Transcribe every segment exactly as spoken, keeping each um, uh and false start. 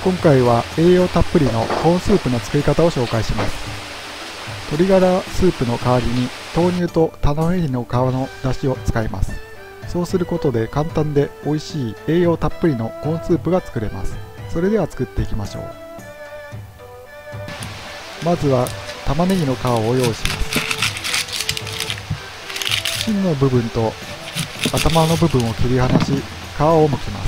今回は栄養たっぷりのコーンスープの作り方を紹介します。鶏ガラスープの代わりに豆乳と玉ねぎの皮の出汁を使います。そうすることで簡単で美味しい栄養たっぷりのコーンスープが作れます。それでは作っていきましょう。まずは玉ねぎの皮を用意します。芯の部分と頭の部分を切り離し、皮を剥きます。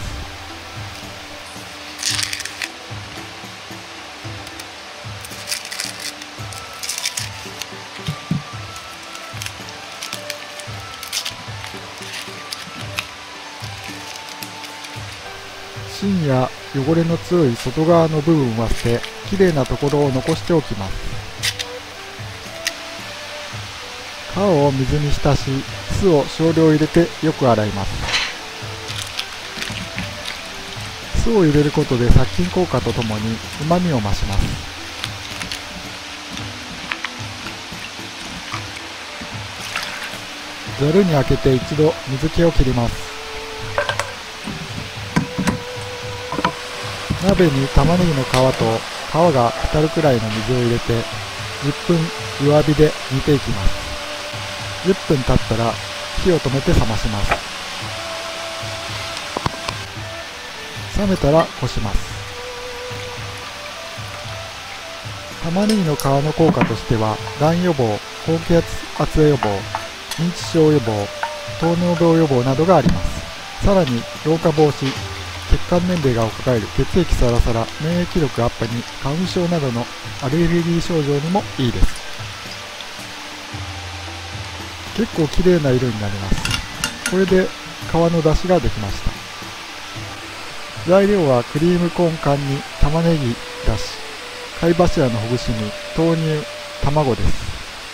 芯や汚れの強い外側の部分は捨て、きれいなところを残しておきます。皮を水に浸し、酢を少量入れてよく洗います。酢を入れることで殺菌効果とともにうまみを増します。ざるにあけて一度水気を切ります。鍋に玉ねぎの皮と皮が浸るくらいの水を入れてじゅっぷん弱火で煮ていきます。じゅっぷん経ったら火を止めて冷まします。冷めたらこします。玉ねぎの皮の効果としては、がん予防、高血圧予防、認知症予防、糖尿病予防などがあります。さらに老化防止、血管年齢が若返る、血液サラサラ、免疫力アップに、花粉症などのアレルギー症状にもいいです。結構綺麗な色になります。これで皮の出汁ができました。材料はクリームコーン缶に玉ねぎだし、貝柱のほぐし身、豆乳、卵です。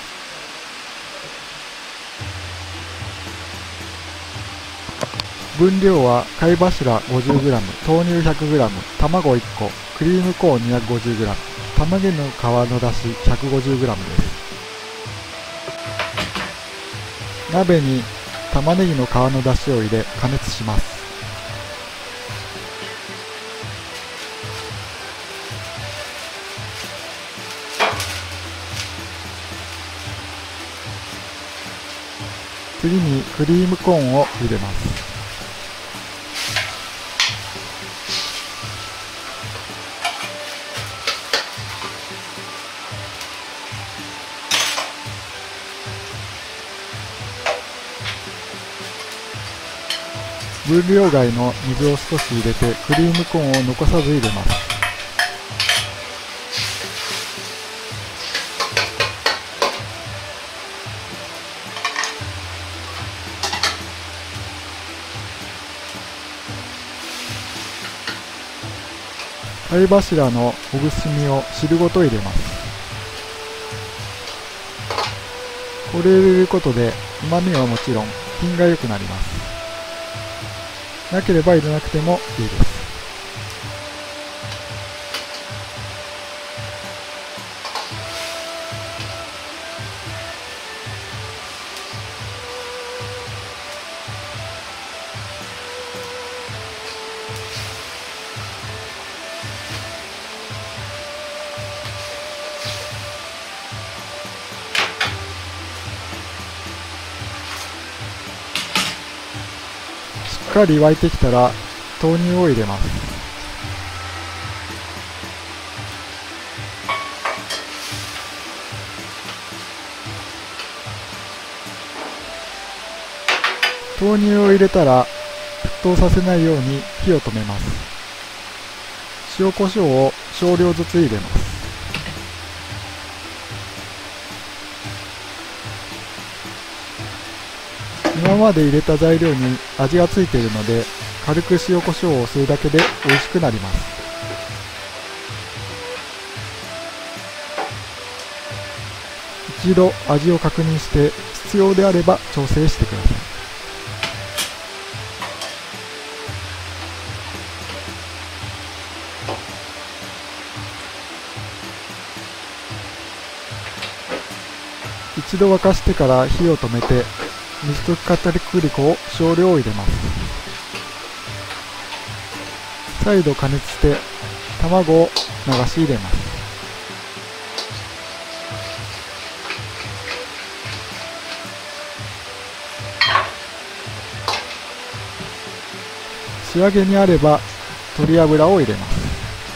分量は貝柱 ごじゅうグラム、豆乳 ひゃくグラム、卵いっこ、クリームコーン にひゃくごじゅうグラム、玉ねぎの皮のだし ひゃくごじゅうグラム です。鍋に玉ねぎの皮のだしを入れ加熱します。次にクリームコーンを入れます。分量外の水を少し入れてクリームコーンを残さず入れます。貝柱のほぐし身を汁ごと入れます。これを入れることでうまみはもちろん品が良くなります。なければ入れなくてもいいです。しっかり沸いてきたら豆乳を入れます。豆乳を入れたら沸騰させないように火を止めます。塩コショウを少量ずつ入れます。今まで入れた材料に味がついているので、軽く塩コショウをするだけで美味しくなります。一度味を確認して必要であれば調整してください。一度沸かしてから火を止めて、水溶き片栗粉を少量入れます。再度加熱して卵を流し入れます。仕上げにあれば鶏油を入れます。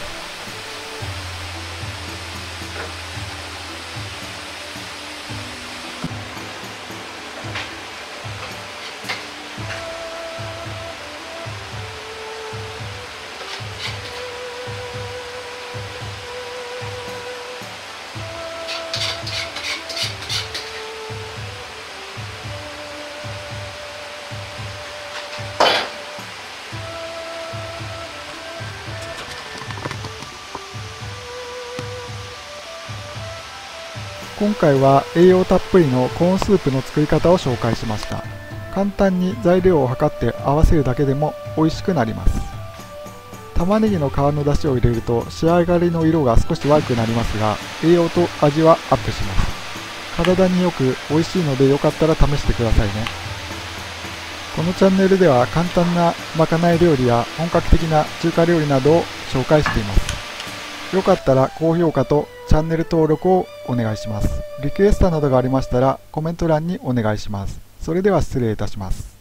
今回は栄養たっぷりのコーンスープの作り方を紹介しました。簡単に材料を測って合わせるだけでも美味しくなります。玉ねぎの皮の出汁を入れると仕上がりの色が少し悪くなりますが、栄養と味はアップします。体によく美味しいのでよかったら試してくださいね。このチャンネルでは簡単なまかない料理や本格的な中華料理などを紹介しています。よかったら高評価とチャンネル登録をお願いします。リクエストなどがありましたらコメント欄にお願いします。それでは失礼いたします。